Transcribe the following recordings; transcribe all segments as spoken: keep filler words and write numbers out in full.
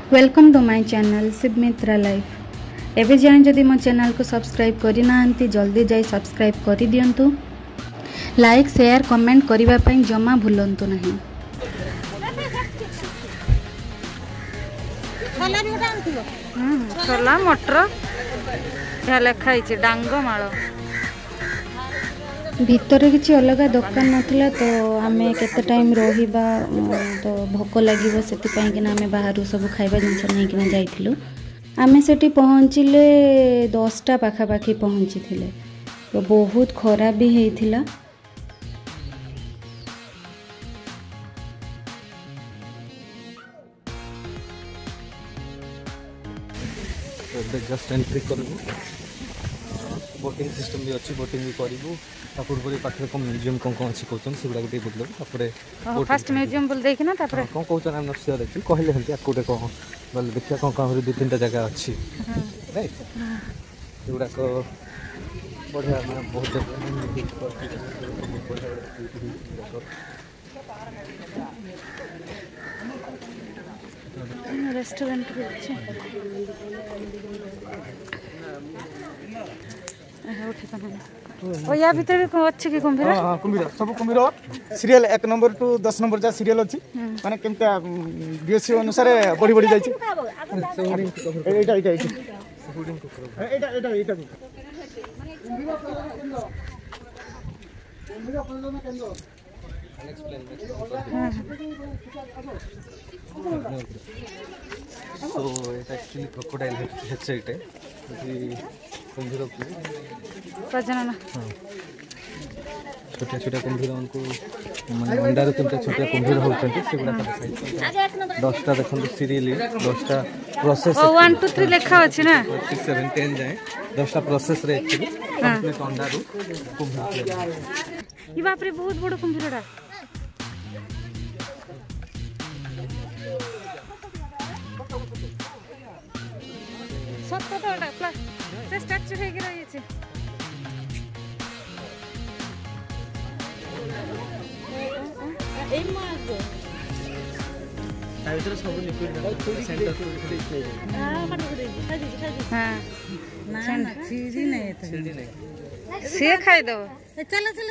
Welcome to my channel Shivamitra life. एवं जाए जदि मो चैनल को सब्सक्राइब करना जल्दी जाई सब्सक्राइब कर दियंतु। लाइक शेयर कमेंट करने पर जमा भूलंतु नहीं। छोला मटर यहाँ लिखाई डांग माल भितर किसी अलग दुकान नाला तो आम केते टाइम रहिबा तो भोक लगे से आम बाहर सब खाइबा जिनस नहीं जाइलु। आम से पहुँचले दसटा पाखापाखि पहुँची थे तो बहुत खराब भी होता। जस्ट एंट्री करूँ बोटिंग सिस्टम भी अच्छी बोटिंग भी करूँ पूर्व पाखे कौन म्यूजियम कौन कौन अच्छी कहते हैं से बुल तापर फर्स्ट म्यूजियम बुल देखिना तापर कौन कहते हैं नक्सिया देखी कहले हंती आकोटे कौन बोले देखिए कौन कौन दु तीन जगह अच्छी राइट एगुड़ा बढ़िया मैं बहुत रेस्टोरेंट भी अच्छे या भीतर अच्छे कि कुंभीर हां कुंभीर सब कुंभीर सीरियल एक नंबर टू दस नंबर जा सीरियल अच्छी माने केमता बीएससी अनुसार बड़ी बड़ी जाई छी एटा एटा एटा एटा एटा एटा so it actually crocodile headset है कुंभीर प्रजनन छोटा छोटा कुंभीर उनको माने अंडा तीन छोटा कुंभीर होते दसटा देखते सीरियली दसटा प्रोसेस वन टू थ्री लिखा अच्छे ना सिक्स सेवन टेन जाए दसटा प्रोसेस रे एक्चुअली कंप्लीट अंडा रू कुंभीर ये बाप रे बहुत बड़ कुंभीरडा सत्ता से स्ट्रक्चर है कि रही है ए माग ताई तो सब लिक्विड सेंटर हां कट दे खा दे खा दे हां ना ना चीज ही नहीं है सीढ़ी नहीं से खाई दो चलो चलो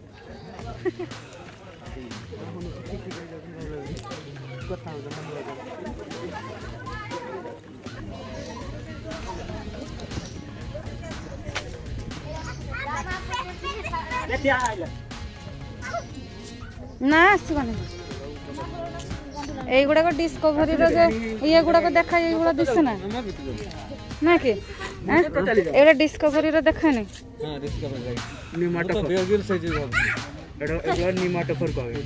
ना आसबानी এইগুড়া ডিসকভারি ইয়ে গুড়া দেখা এইগুড়া দিছে না নাকি এটা ডিসকভারি দেখানি हां डिस्कवर राइट निमाटोफर तो बेगिल साइज है एडो एगला निमाटोफर कहवे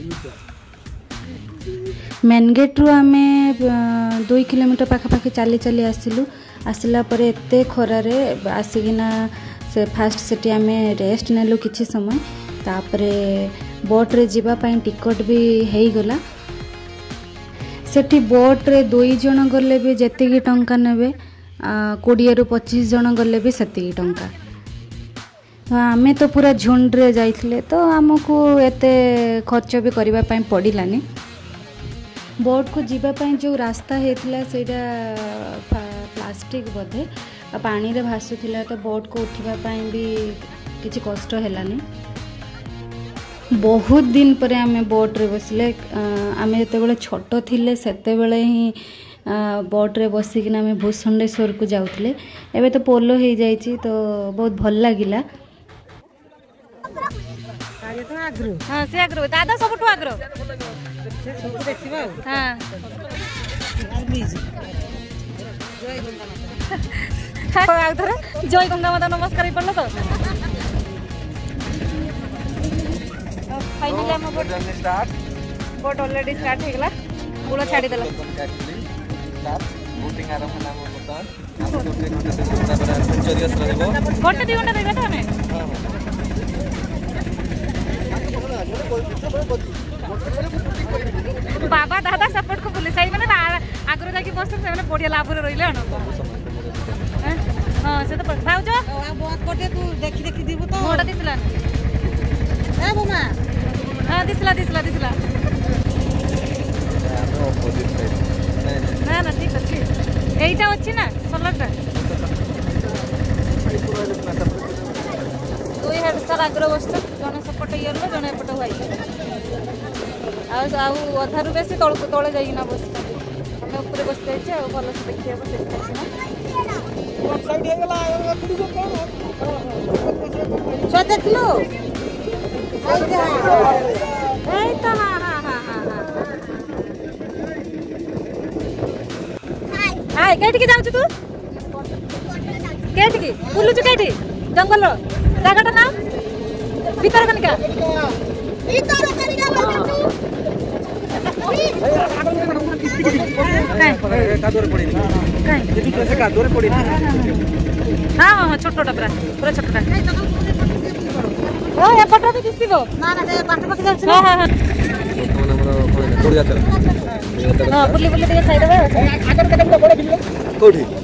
मेन गेट रु आमे दो किलोमीटर पाखापाखि चली चली आसिलु। आसला परे एते खरारे आसिकिना से फास्ट सेठी आमे रेस्ट नेलु किछि समय तापरे बोट रे जीवा पाई टिकट भी हेई गला। सेठी बोट रे दुई जन गले भी जेतिकी टंका नेबे कोड़िए रु पच्चीस जन गले भी सेतिकी टंका। तो आमे तो पूरा झुंड रे जाइथिले तो आमको एते खर्च भी करबा पाई पड़िलानी। बोट को जीवा पाई जो रास्ता हेतला सेटा प्लास्टिक बोधे पानी रे भासुथिला तो बोट को उठिबा पाई भी किछि कष्ट हेलानी। बहुत दिन पर आमे बोट रे बसले आमे जते बेले छोट थिले सेते बेले ही बोट रे बसिकिना आमे भूषणेश्वर को जाउथिले। एबे तो पोलो हे जाईची तो बहुत भल लागिला। आगे तो आग्रो हां से आग्रो दादा सबटु आग्रो सब देखिबा हां यार बीज जय गंगा माता जय गंगा माता नमस्कार पड़लो तो फाइनली हम boat start boat already start हो गला पूरा छाड़ी देला एक्चुअली स्टार्ट बोटिंग आरंभ होला बर्तमान हम दो तीन घंटा से घंटा पर एडवेंचरस रहबो घंटे दो घंटा रहबा हमें बाबा दादा सपोर्ट को पुलिस आई माने आगरो जाकी बस से माने पडिया लाभरे रहिले अन हां से तो भाउज आ बहुत कोटे तू देखि देखि दिबु तो मोटा दिसला ए बुमा हां दिसला दिसला दिसला ऑपोजिट साइड ना ना ठीक अछि এইটা হচ্ছে না সোলারটা দুই হেড ସାର୍ ଆଗରେ ବସିଛ ଜଣେ ସେପଟେ ଇଏଲୋ ଜଣେ ଏପଟେ ହ୍ୱାଇଟ୍ ଆଉ ଆଉ ଅଧାରୁ ବେଶୀ ତଳକୁ ତଳେ ଯାଇକିନା ବସିଛନ୍ତି ଆମେ ଉପରେ ବସି ଯାଇଛେ ଆଉ ଭଲସେ ଦେଖି ହେବ ସେଥିପାଇଁ ଛୁଆ ଦେଖିଲୁ ଏଇ ତ ହଁ ହଁ ହଁ ହଁ ହାଇ କେଠିକି ଯାଉଛୁ ତୁ କେଠିକି ବୁଲୁଛୁ କେଠି ଜଙ୍ଗଲ ଜାଗାଟା ନା ଭିତର କନିକା ହଁ ହଁ ଛୋଟଟା ପୁରା ପୁରା ଛୋଟଟା ଓ ଏପଟ ବି ଦିଶିବ ନା ନା ସେ ପାଠ ପାଖି ଯାଉଛି ହଁ ହଁ ହଁ ହଁ ବୁଲି ବୁଲି ଟିକେ ଖାଇଦେବା କୋଉଠି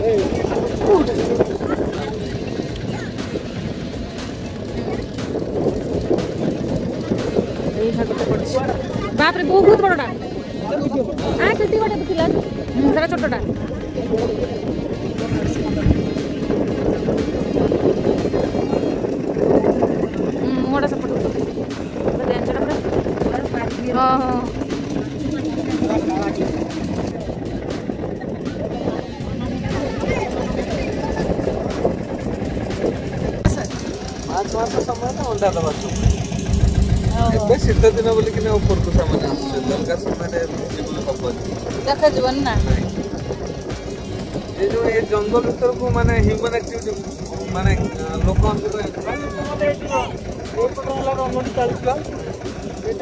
ବାପରେ ବହୁତ ବଡ଼ଟା ଆ ସେଠି ଗୋଟେ ଥିଲା ସେଟା ଛୋଟଟା ମୁହଁଟା ସେପଟ ହଁ ହଁ ପାଞ୍ଚ ମାସ ସମୟ ନା ଅଣ୍ଡା ଦେବାକୁ ଏବେ ଶୀତ ଦିନ ବୋଲିକି ଉପରକୁ ସେମାନେ ଆସୁଛନ୍ତି ଅଲଗା ସମୟରେ ହବନି ଦେଖାଯିବନି ନା ଏ ଯୋଉ ଏ ଜଙ୍ଗଲ ଭିତରକୁ ମାନେ ହ୍ୟୁମାନ ଆକ୍ଟିଭିଟି ମାନେ ଲୋକମାନଙ୍କୁ ଚାଲୁଥିଲା ଏଇଟା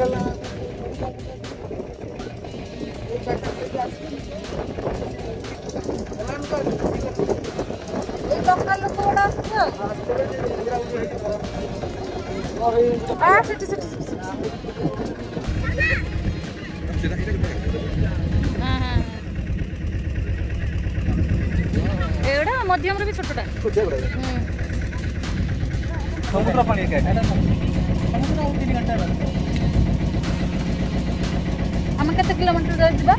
ଏଗୁଡ଼ା ମଧ୍ୟମରେ ବି ଛୋଟଟା ସମୁଦ୍ର ପାଣି ଆମେ କେତେ କିଲୋମିଟର ଯିବା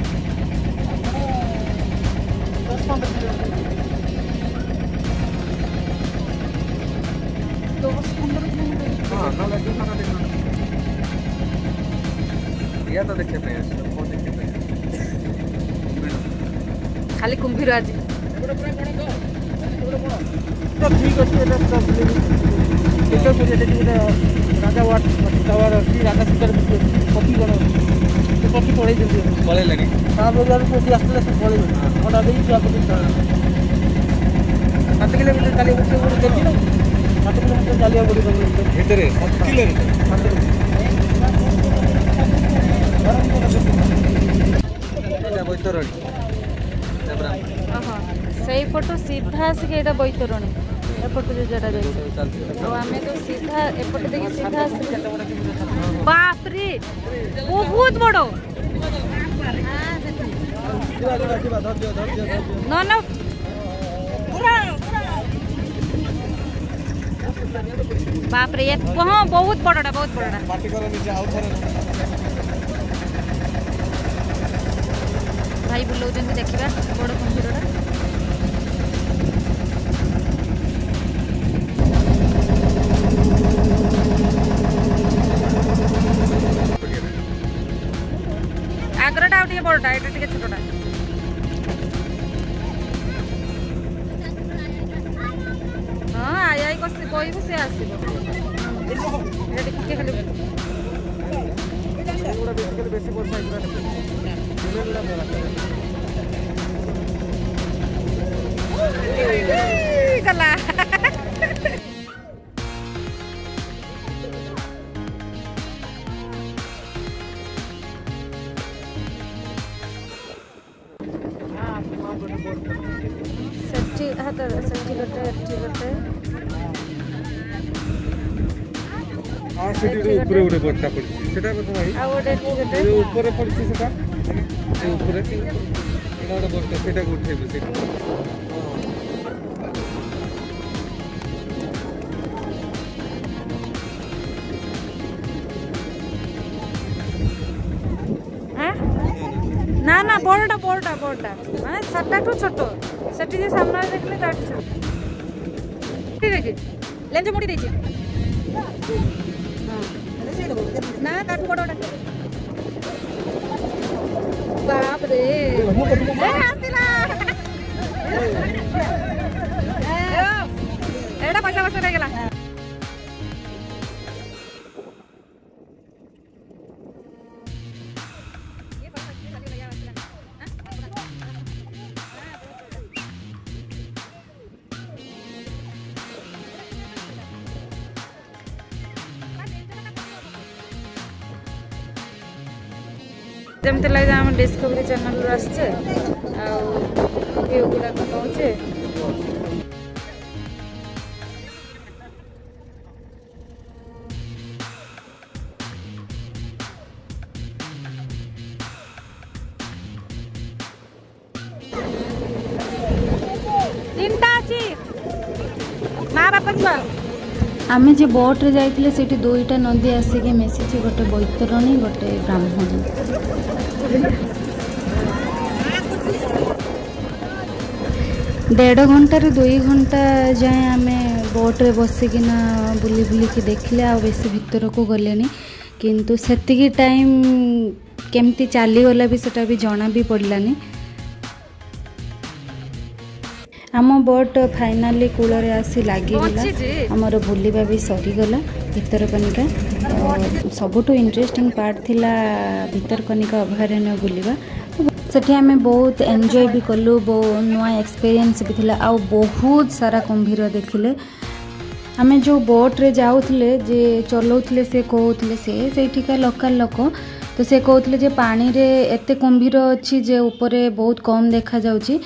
तो देखे पे खाली कुंभीर आज ठीक अच्छे राजा वाट टावर अच्छी राजा सीटर पक्षी गण पक्षी पड़े पड़े कोटी आसते पड़े अंडा दे सात किलोमीटर चलिए देखी ना सात किलोमीटर चलिए पड़े से पटू सीधा आसिक यहाँ बैतरणी एपटू जो जरा जाए आम तो सीधा एपटे देखिए सीधा बापरे बहुत बड़ ना ना बापरे हाँ बहुत बड़टा बहुत बड़टा भाई बुलाऊँ देखा बड़ कुंभीरटा आगरटा आउ बड़टा ये छोटा हाँ आई आई कह सी आसो गला सेठी हाथ सेठी गटे एठी गटे आ सेठी ऊपर उठे बट्टा पड़ी सेटा को भाई आ ओडे एठी गटे ए ऊपर पड़ी सेटा ए ऊपर एटा ओडे बट्टा सेटा को उठेबे सेटा ना ना बड़टा बड़टा बड़टा माने सटाठू छोट सेठी जे सामने देखले ताठ छोट देखि लेंज मुड़ी देछि ना ताठू बड़टा बाप रे ए आसिला एड़ा पैसा पैसा दे गेला जमते लगे आम डिस्कवरी चैनल आसचे व्यू गुड़ाक नौचे तीनटा अछि माँ बापा छुआ आमे जे बोट रे जाइतिले सेठी दुईटा नदी आसिके मेसिछि गोटे बैतरणी गोटे ब्राह्मणी डेढ़ घंटा रे दुई घंटा जाए आमे बोट रे बसिकिना बुली बुलिकी देखले आ बेसी भितर को गलेनी किंतु सेतिकी टाइम केमती चली गला भी सेटा भी जना भी पड़लानी आम बोट फाइनाली कूल रे आसी लागिगला आमर बुलिबा भी सरीगला भितरकनिका सबुठु इंटरेस्टिंग पार्ट थिला भितरकनिका अभयारण्य बुलिबा सेठी आमे बहुत एंजॉय भी कलु बहुत नुआ एक्सपीरियंस भी थिला आ बहुत सारा कुंभीर देखिले आमे जो बोट रे जाउथले जे चलौथले से कहउथले से सेठिका लोकल लोक तो से कहउथले जे पानी रे एते कुंभीर अछि जे ऊपरे बहुत कम देखा जाउची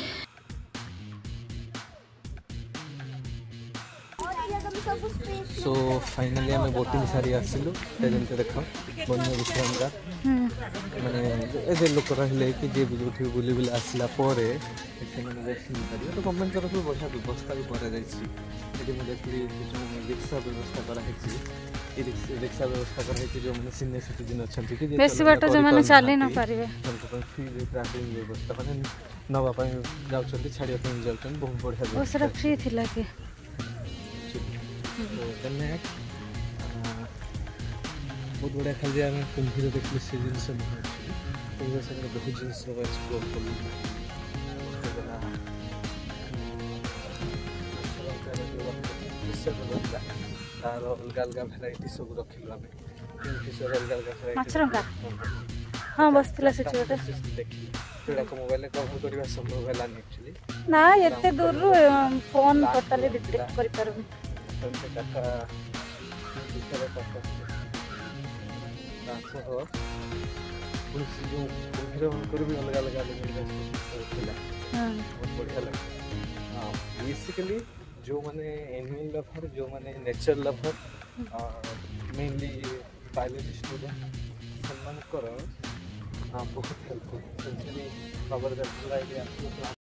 सो फाइनाली आम बोटिंग सारी आसिलु जमी देख बन्य विश्रामगार माने ए लोक रहिले कि जे भी जो बुली बुली आसला परे मैंने रेस्ट नहीं पारे तो गवर्नमेंट तरफ बढ़िया व्यवस्था भी कर देखी जो रिक्शा व्यवस्था कराई रिक्शा व्यवस्था कराई जो मैंने सीनियर सिटीजन अच्छा बेसी बाट जो माने चली न पारिबे फ्री ट्रैकिंग व्यवस्था माने नवा पाई जाउछन छाड़िया पाई जाउछन बहुत बढ़िया वो सारा फ्री थिला के बहुत बढ़िया खाली आम कुंभीर देखिए से जिनस बहुत जिनस एक्सप्लोर कलु तार अलग अलग भेराइटी सब रखिलु आम अलग अलग माछरंगा हाँ बसला से छोटे देखि जोड़ा को मोबाइल कवर करबा संभव हलानी एक्चुअली ना एते दूर रु फोन टोटली डिटेक्ट करि परबे तंते काका दूसरे काका तासो हो पुलिस जो कुंभीर कर भी अलग अलग अलग थिला हां बहुत बढ़िया लगे हां बेसिकली जो माने एनिमल लवर जो माने nature lover mainly biology student सम्मान कर बहुत हेल्पफुल खबर